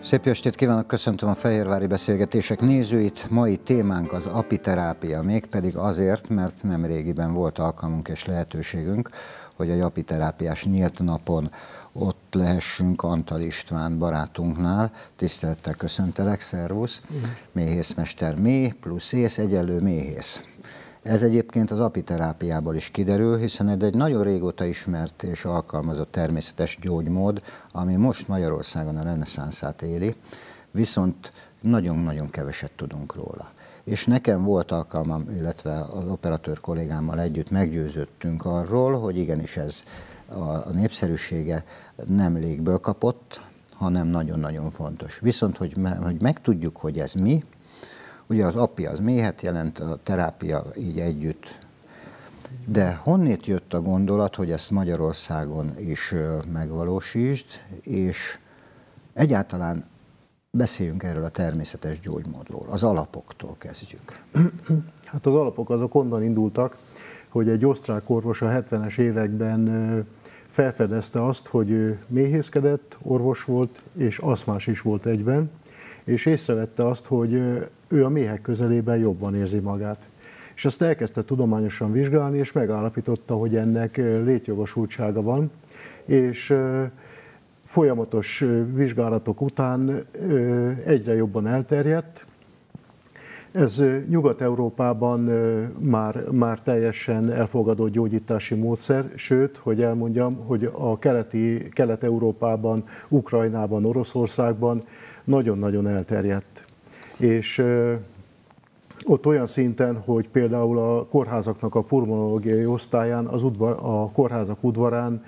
Szép jó estét kívánok, köszöntöm a Fehérvári Beszélgetések nézőit. Mai témánk az apiterápia, mégpedig azért, mert nemrégiben volt alkalmunk és lehetőségünk, hogy a apiterápiás nyílt napon ott lehessünk Antal István barátunknál. Tisztelettel köszöntelek, szervusz! Méhészmester, méh plusz ész egyenlő méhész. Ez egyébként az apiterápiából is kiderül, hiszen ez egy nagyon régóta ismert és alkalmazott természetes gyógymód, ami most Magyarországon a reneszánszát éli, viszont nagyon-nagyon keveset tudunk róla. És nekem volt alkalmam, illetve az operatőr kollégámmal együtt meggyőződtünk arról, hogy igenis ez a népszerűsége nem légből kapott, hanem nagyon-nagyon fontos. Viszont, hogy megtudjuk, hogy ez mi, ugye az apja az méhet jelent, a terápia így együtt. De honnét jött a gondolat, hogy ezt Magyarországon is megvalósítsd, és egyáltalán beszéljünk erről a természetes gyógymódról, az alapoktól kezdjük. Hát az alapok azok onnan indultak, hogy egy osztrák orvos a 70-es években felfedezte azt, hogy ő méhészkedett, orvos volt, és aszmás is volt egyben, és észrevette azt, hogy ő a méhek közelében jobban érzi magát. És azt elkezdte tudományosan vizsgálni, és megállapította, hogy ennek létjogosultsága van, és folyamatos vizsgálatok után egyre jobban elterjedt. Ez Nyugat-Európában már teljesen elfogadott gyógyítási módszer, sőt, hogy elmondjam, hogy a Kelet-Európában, Ukrajnában, Oroszországban nagyon-nagyon elterjedt. És ott olyan szinten, hogy például a kórházaknak a pulmonológiai osztályán, a kórházak udvarán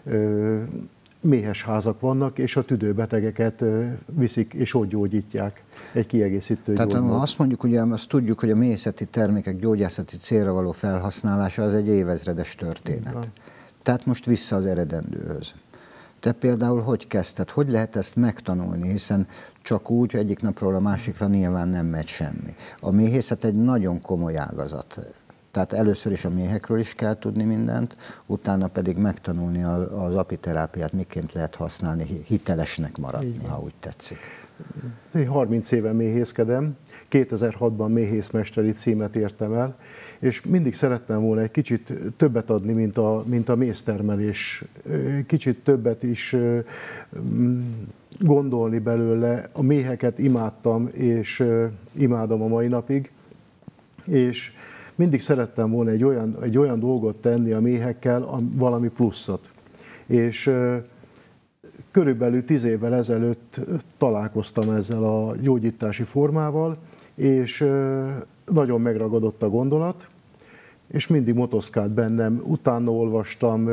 méhes házak vannak, és a tüdőbetegeket viszik és ott gyógyítják. Egy kiegészítő gyógymód. Tehát azt mondjuk, ugye azt tudjuk, hogy a méhészeti termékek gyógyászati célra való felhasználása az egy évezredes történet. Tehát most vissza az eredendőhöz. Te például hogy kezdted? Hogy lehet ezt megtanulni? Hiszen csak úgy egyik napról a másikra nyilván nem megy semmi. A méhészet egy nagyon komoly ágazat. Tehát először is a méhekről is kell tudni mindent, utána pedig megtanulni az apiterápiát, miként lehet használni, hitelesnek maradni, ha úgy tetszik. Én 30 éve méhészkedem, 2006-ban méhészmesteri címet értem el, és mindig szerettem volna egy kicsit többet adni, mint a méztermelés. Kicsit többet is gondolni belőle. A méheket imádtam, és imádom a mai napig, és mindig szerettem volna egy olyan dolgot tenni a méhekkel, valami pluszot. És körülbelül 10 évvel ezelőtt találkoztam ezzel a gyógyítási formával, és nagyon megragadott a gondolat, és mindig motoszkált bennem. Utána olvastam,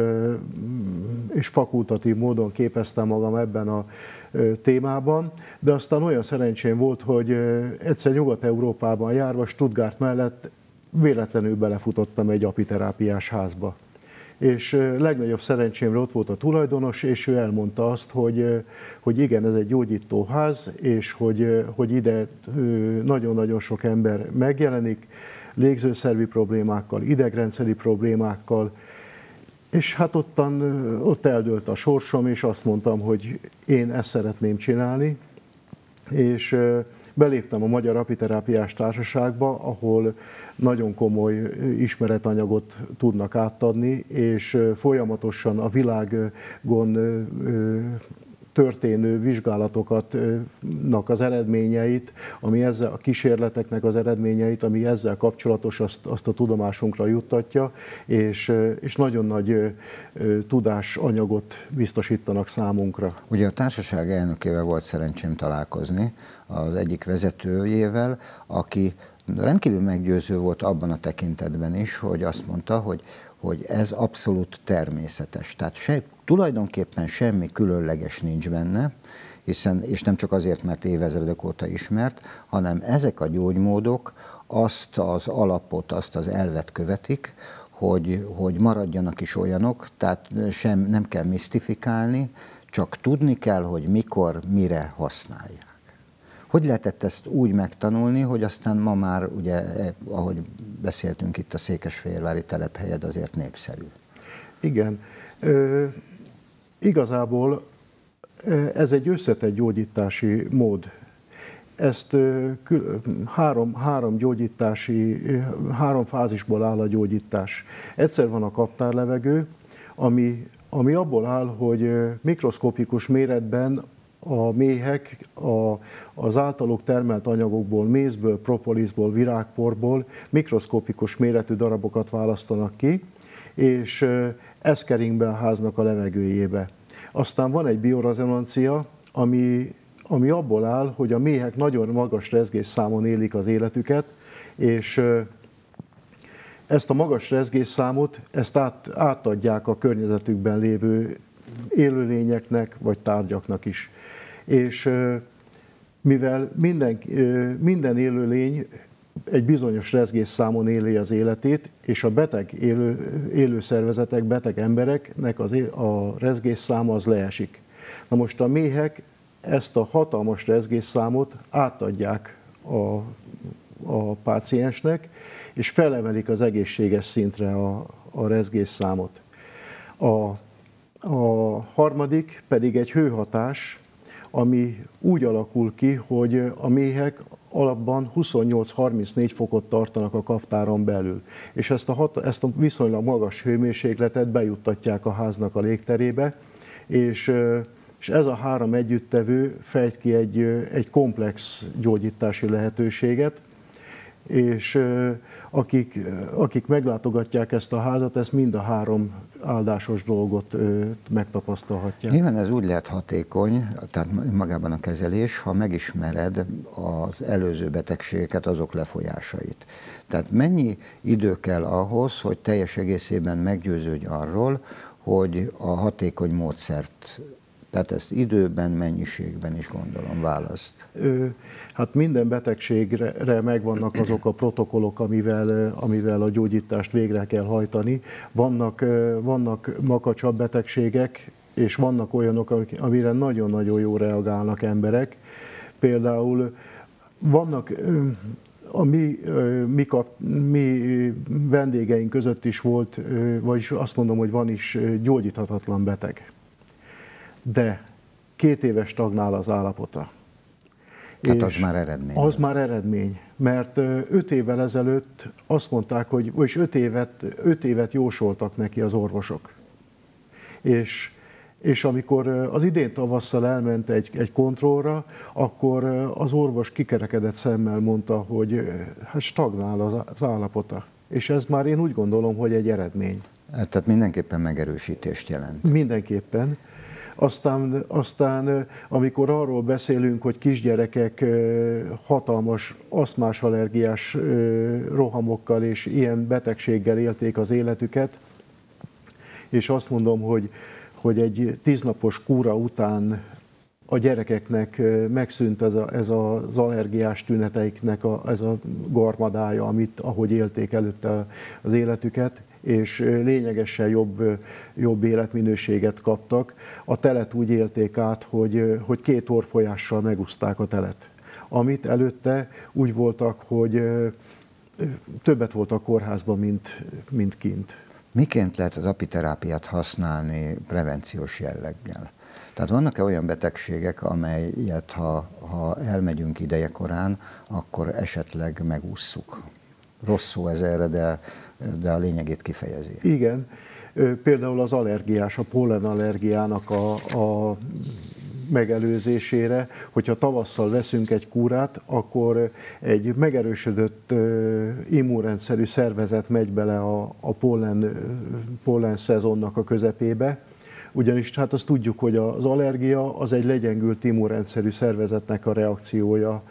és fakultatív módon képeztem magam ebben a témában, de aztán olyan szerencsém volt, hogy egyszer Nyugat-Európában járva, Stuttgart mellett véletlenül belefutottam egy apiterápiás házba. És legnagyobb szerencsémre ott volt a tulajdonos, és ő elmondta azt, hogy igen, ez egy gyógyítóház, és hogy ide nagyon-nagyon sok ember megjelenik, légzőszervi problémákkal, idegrendszeri problémákkal, és hát ott eldőlt a sorsom, és azt mondtam, hogy én ezt szeretném csinálni, és beléptem a Magyar Apiterápiás Társaságba, ahol nagyon komoly ismeretanyagot tudnak átadni, és folyamatosan a világon történő vizsgálatoknak az eredményeit, a kísérleteknek az eredményeit, ami ezzel kapcsolatos, azt a tudomásunkra juttatja, és nagyon nagy tudásanyagot biztosítanak számunkra. Ugye a társaság elnökével volt szerencsém találkozni, az egyik vezetőjével, aki rendkívül meggyőző volt abban a tekintetben is, hogy azt mondta, hogy ez abszolút természetes. Tehát tulajdonképpen semmi különleges nincs benne, és nem csak azért, mert évezredek óta ismert, hanem ezek a gyógymódok azt az alapot, azt az elvet követik, hogy maradjanak is olyanok, tehát nem kell misztifikálni, csak tudni kell, hogy mikor, mire használják. Hogy lehetett ezt úgy megtanulni, hogy aztán ma már, ugye, ahogy beszéltünk itt, a székesfehérvári telephelyed azért népszerű? Igen. Igazából ez egy összetett gyógyítási mód. Ezt három fázisból áll a gyógyítás. Egyszer van a kaptárlevegő, ami abból áll, hogy mikroszkopikus méretben a méhek az általuk termelt anyagokból, mézből, propolisból, virágporból mikroszkopikus méretű darabokat választanak ki, és ezt kering be a háznak a levegőjébe. Aztán van egy biorezonancia, ami abból áll, hogy a méhek nagyon magas rezgésszámon élik az életüket, és ezt a magas rezgésszámot átadják a környezetükben lévő élőlényeknek vagy tárgyaknak is. És mivel minden élőlény egy bizonyos rezgésszámon éli az életét, és a beteg élő szervezetek, beteg embereknek a rezgésszáma az leesik. Na most a méhek ezt a hatalmas rezgésszámot átadják a páciensnek, és felemelik az egészséges szintre a rezgésszámot. A harmadik pedig egy hőhatás, ami úgy alakul ki, hogy a méhek alapban 28-34 fokot tartanak a kaptáron belül, és ezt a viszonylag magas hőmérsékletet bejuttatják a háznak a légterébe, és ez a három együttevő fejt ki egy komplex gyógyítási lehetőséget, és akik meglátogatják ezt a házat, ezt mind a három áldásos dolgot megtapasztalhatják. Nyilván ez úgy lehet hatékony, tehát magában a kezelés, ha megismered az előző betegségeket, azok lefolyásait. Tehát mennyi idő kell ahhoz, hogy teljes egészében meggyőződj arról, hogy a hatékony módszert, tehát ezt időben, mennyiségben is gondolom választ. Hát minden betegségre megvannak azok a protokollok, amivel a gyógyítást végre kell hajtani. Vannak makacsabb betegségek, és vannak olyanok, amire nagyon-nagyon jól reagálnak emberek. Például vannak a mi vendégeink között is volt, vagyis azt mondom, hogy van is gyógyíthatatlan beteg. De 2 éves stagnál az állapota. Tehát az már eredmény. Az már eredmény, mert 5 évvel ezelőtt azt mondták, hogy és 5 évet jósoltak neki az orvosok. És amikor az idén tavasszal elment egy kontrollra, akkor az orvos kikerekedett szemmel mondta, hogy hát stagnál az állapota. És ez már én úgy gondolom, hogy egy eredmény. Tehát mindenképpen megerősítést jelent. Mindenképpen. Aztán amikor arról beszélünk, hogy kisgyerekek hatalmas asztmás allergiás rohamokkal és ilyen betegséggel élték az életüket, és azt mondom, hogy egy 10 napos kúra után a gyerekeknek megszűnt ez az allergiás tüneteiknek ez a garmadája, ahogy élték előtte az életüket, és lényegesen jobb életminőséget kaptak. A telet úgy élték át, hogy 2 orrfolyással megúszták a telet. Amit előtte úgy voltak, hogy többet voltak kórházban, mint kint. Miként lehet az apiterápiát használni prevenciós jelleggel? Tehát vannak-e olyan betegségek, amelyet ha elmegyünk idejekorán, akkor esetleg megússzuk? Rossz szó ez erre, de a lényegét kifejezi. Igen, például az allergiás, a pollenallergiának a megelőzésére, hogyha tavasszal veszünk egy kúrát, akkor egy megerősödött immunrendszerű szervezet megy bele a pollen szezonnak a közepébe, ugyanis hát azt tudjuk, hogy az allergia az egy legyengült immunrendszerű szervezetnek a reakciója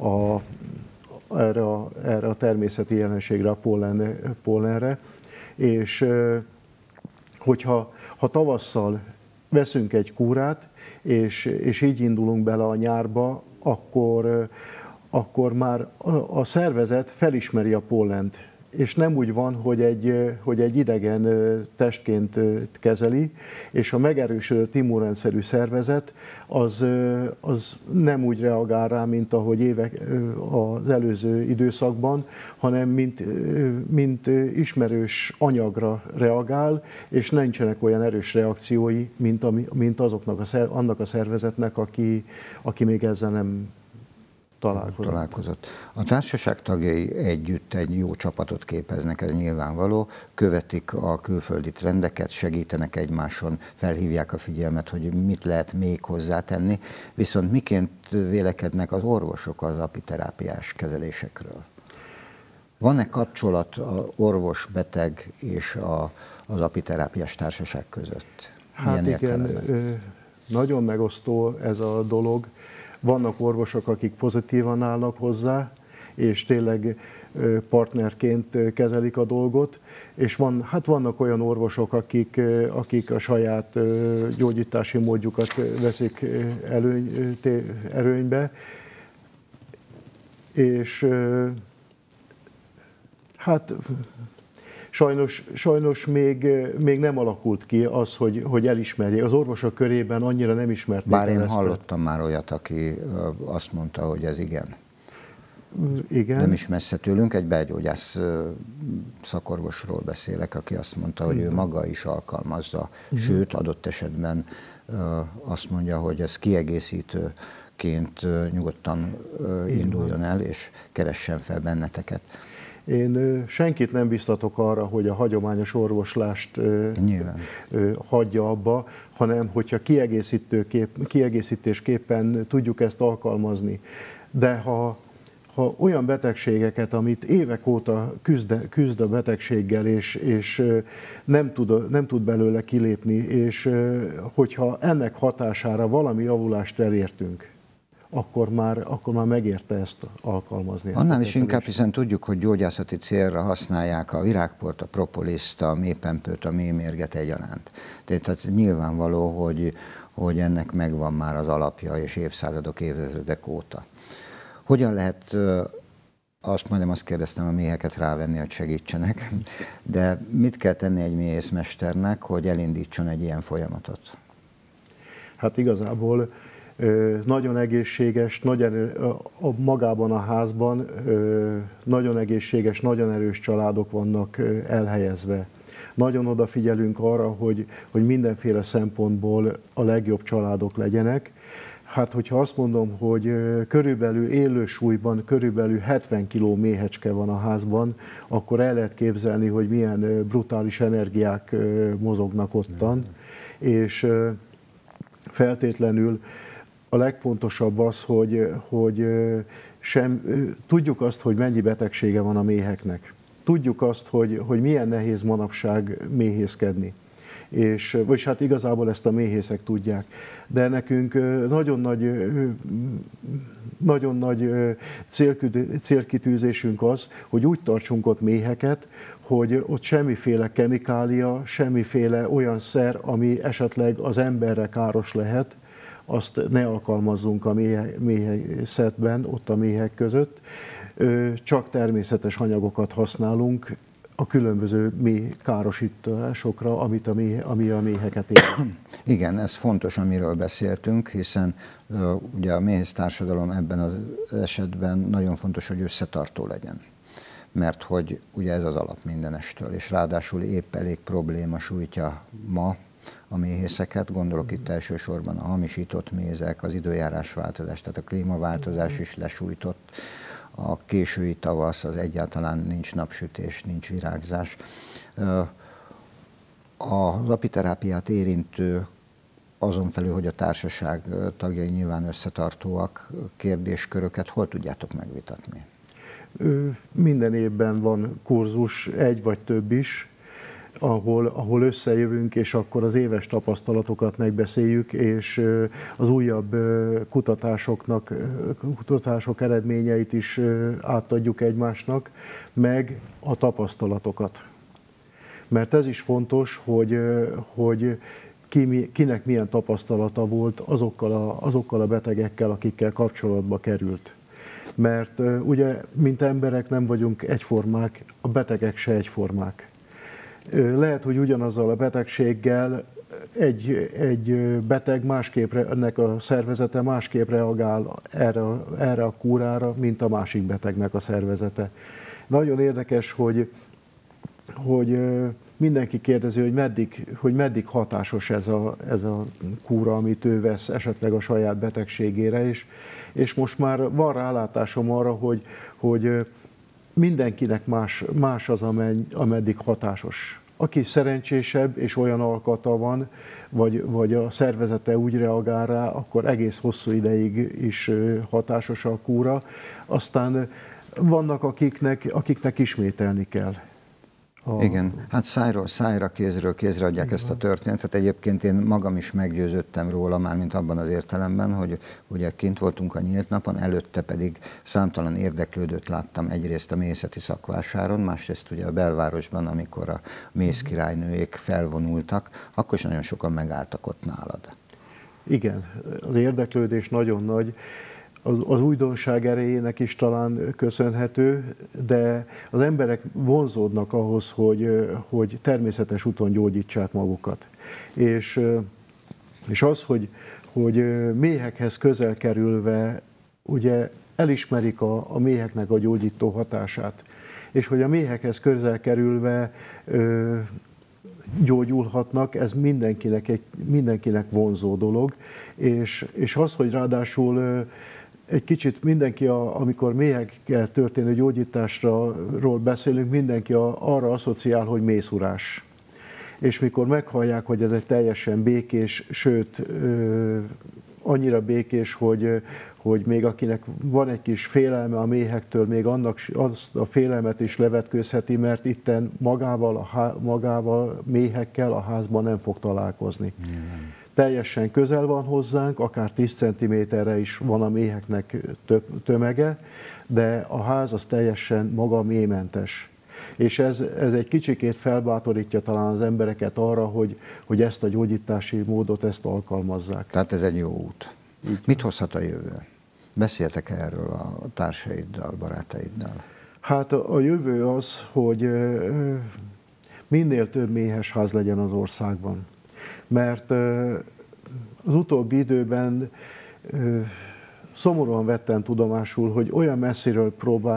erre a természeti jelenségre, a pollenre, és hogyha tavasszal veszünk egy kúrát, és így indulunk bele a nyárba, akkor már a szervezet felismeri a pollent, és nem úgy van, hogy egy idegen testként kezeli, és a megerősödött immunrendszerű szervezet az nem úgy reagál rá, mint ahogy az előző időszakban, hanem mint ismerős anyagra reagál, és nincsenek olyan erős reakciói, mint annak a szervezetnek, aki még ezzel nem találkozott. A társaság tagjai együtt egy jó csapatot képeznek, ez nyilvánvaló, követik a külföldi trendeket, segítenek egymáson, felhívják a figyelmet, hogy mit lehet még hozzátenni, viszont miként vélekednek az orvosok az apiterápiás kezelésekről? Van-e kapcsolat az orvos-beteg és az apiterápiás társaság között? Hát igen, nagyon megosztó ez a dolog. Vannak orvosok, akik pozitívan állnak hozzá, és tényleg partnerként kezelik a dolgot, és vannak olyan orvosok, akik a saját gyógyítási módjukat veszik előnybe, és hát sajnos még nem alakult ki az, hogy elismerjék. Az orvosok körében annyira nem ismerték. Bár én hallottam már olyat, aki azt mondta, hogy ez igen. Nem is messze tőlünk, egy belgyógyász szakorvosról beszélek, aki azt mondta, hogy ő maga is alkalmazza, sőt, adott esetben azt mondja, hogy ez kiegészítőként nyugodtan induljon el, és keressen fel benneteket. Én senkit nem biztatok arra, hogy a hagyományos orvoslást hagyja abba, hanem hogyha kiegészítésképpen tudjuk ezt alkalmazni. De ha olyan betegségeket, amit évek óta küzd a betegséggel, és nem tud belőle kilépni, és hogyha ennek hatására valami javulást elértünk, akkor már megérte ezt alkalmazni. Annál is inkább, hiszen tudjuk, hogy gyógyászati célra használják a virágport, a propoliszt, a méhpempőt, a méhmérget egyaránt. Tehát nyilvánvaló, hogy ennek megvan már az alapja, és évszázadok, évezredek óta. Hogyan lehet, azt kérdeztem, a méheket rávenni, hogy segítsenek, de mit kell tenni egy méhészmesternek, hogy elindítson egy ilyen folyamatot? Hát igazából nagyon egészséges, magában a házban nagyon egészséges, nagyon erős családok vannak elhelyezve. Nagyon odafigyelünk arra, hogy mindenféle szempontból a legjobb családok legyenek. Hát, hogyha azt mondom, hogy körülbelül élősúlyban körülbelül 70 kg méhecske van a házban, akkor el lehet képzelni, hogy milyen brutális energiák mozognak ottan, és feltétlenül a legfontosabb az, hogy tudjuk azt, hogy mennyi betegsége van a méheknek. Tudjuk azt, hogy milyen nehéz manapság méhészkedni. Vagyis hát igazából ezt a méhészek tudják. De nekünk nagyon nagy célkitűzésünk az, hogy úgy tartsunk ott méheket, hogy ott semmiféle kemikália, semmiféle olyan szer, ami esetleg az emberre káros lehet, azt ne alkalmazzunk a méhészetben, ott a méhek között. Csak természetes anyagokat használunk a különböző károsításokra, ami a méheket ér. Igen, ez fontos, amiről beszéltünk, hiszen ugye a méhész társadalom ebben az esetben nagyon fontos, hogy összetartó legyen. Mert hogy ugye ez az alap mindenestől, és ráadásul épp elég probléma sújtja ma a méhészeket, gondolok itt elsősorban a hamisított mézek, az időjárásváltozás, tehát a klímaváltozás is lesújtott, a késői tavasz, az egyáltalán nincs napsütés, nincs virágzás. Az apiterápiát érintő, azon felül, hogy a társaság tagjai nyilván összetartóak, kérdésköröket hol tudjátok megvitatni? Minden évben van kurzus, egy vagy több is, ahol összejövünk, és akkor az éves tapasztalatokat megbeszéljük, és az újabb kutatások eredményeit is átadjuk egymásnak, meg a tapasztalatokat. Mert ez is fontos, hogy kinek milyen tapasztalata volt azokkal a betegekkel, akikkel kapcsolatba került. mert ugye, mint emberek nem vagyunk egyformák, a betegek se egyformák. Lehet, hogy ugyanazzal a betegséggel egy beteg másképp, ennek a szervezete másképp reagál erre a kúrára, mint a másik betegnek a szervezete. Nagyon érdekes, hogy mindenki kérdezi, hogy meddig hatásos ez a kúra, amit ő vesz esetleg a saját betegségére is. És most már van rálátásom arra, hogy mindenkinek más az, ameddig hatásos. Aki szerencsésebb és olyan alkata van, vagy a szervezete úgy reagál rá, akkor egész hosszú ideig is hatásos a kúra. Aztán vannak, akiknek ismételni kell. Igen, hát szájról szájra, kézről kézre adják ezt a történetet. Egyébként én magam is meggyőződtem róla, mármint abban az értelemben, hogy ugye kint voltunk a nyílt napon, előtte pedig számtalan érdeklődőt láttam egyrészt a méhészeti szakvásáron, másrészt ugye a belvárosban, amikor a mézkirálynőjék felvonultak, akkor is nagyon sokan megálltak ott nálad. Igen, az érdeklődés nagyon nagy. Az újdonság erejének is talán köszönhető, de az emberek vonzódnak ahhoz, hogy természetes úton gyógyítsák magukat. És az, hogy méhekhez közel kerülve ugye elismerik a méheknek a gyógyító hatását, és hogy a méhekhez közel kerülve gyógyulhatnak, ez mindenkinek vonzó dolog, és az, hogy ráadásul egy kicsit mindenki, amikor méhekkel történő gyógyításról beszélünk, mindenki arra asszociál, hogy mészurás. És mikor meghallják, hogy ez egy teljesen békés, sőt, annyira békés, hogy még akinek van egy kis félelme a méhektől, még azt a félelmet is levetkőzheti, mert itten magával méhekkel a házban nem fog találkozni. Teljesen közel van hozzánk, akár 10 cm-re is van a méheknek tömege, de a ház az teljesen maga méhmentes. És ez egy kicsikét felbátorítja talán az embereket arra, hogy ezt a gyógyítási módot ezt alkalmazzák. Tehát ez egy jó út. Mit hozhat a jövő? Beszéltek erről a társaiddal, barátaiddal? Hát a jövő az, hogy minél több méhes ház legyen az országban. Mert az utóbbi időben szomorúan vettem tudomásul, hogy olyan messziről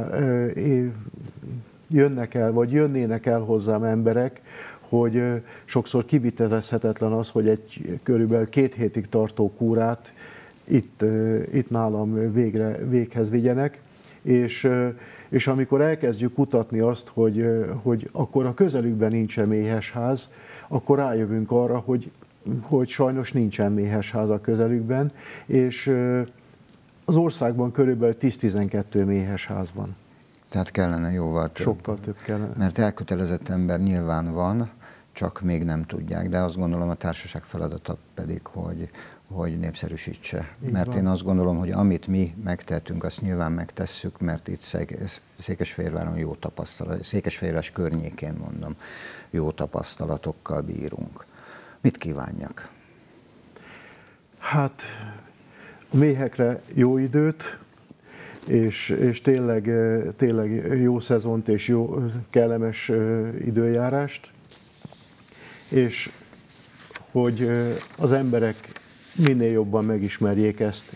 jönnének el hozzám emberek, hogy sokszor kivitelezhetetlen az, hogy egy körülbelül 2 hétig tartó kúrát itt nálam véghez vigyenek, és amikor elkezdjük kutatni azt, hogy akkor a közelükben nincsen méhesház, akkor rájövünk arra, hogy sajnos nincsen méhesház a közelükben, és az országban körülbelül 10-12 méhesház van. Tehát kellene jóval több. Sokkal több kellene. Mert elkötelezett ember nyilván van, csak még nem tudják, de azt gondolom a társaság feladata pedig, hogy népszerűsítse. Mert én azt gondolom, hogy amit mi megtehetünk, azt nyilván megtesszük, mert itt Székesfehérváron jó tapasztalat, Székesfehérvár környékén mondom, jó tapasztalatokkal bírunk. Mit kívánjak? Hát a méhekre jó időt, és tényleg jó szezont és jó kellemes időjárást, és hogy az emberek minél jobban megismerjék ezt,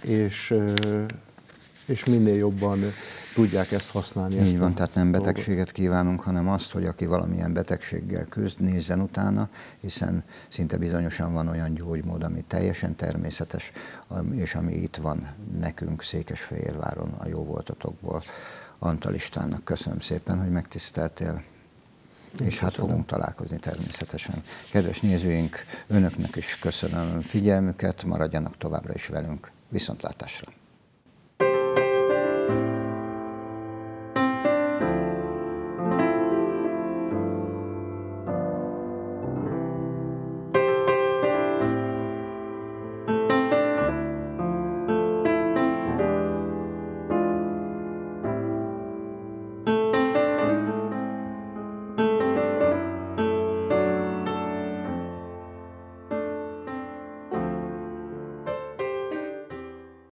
és minél jobban tudják ezt használni. Így van, tehát nem betegséget kívánunk, hanem azt, hogy aki valamilyen betegséggel küzd, nézzen utána, hiszen szinte bizonyosan van olyan gyógymód, ami teljesen természetes, és ami itt van nekünk Székesfehérváron a jó voltatokból. Antal Istvánnak köszönöm szépen, hogy megtiszteltél. És hát fogunk találkozni természetesen. Kedves nézőink, önöknek is köszönöm figyelmüket, maradjanak továbbra is velünk. Viszontlátásra!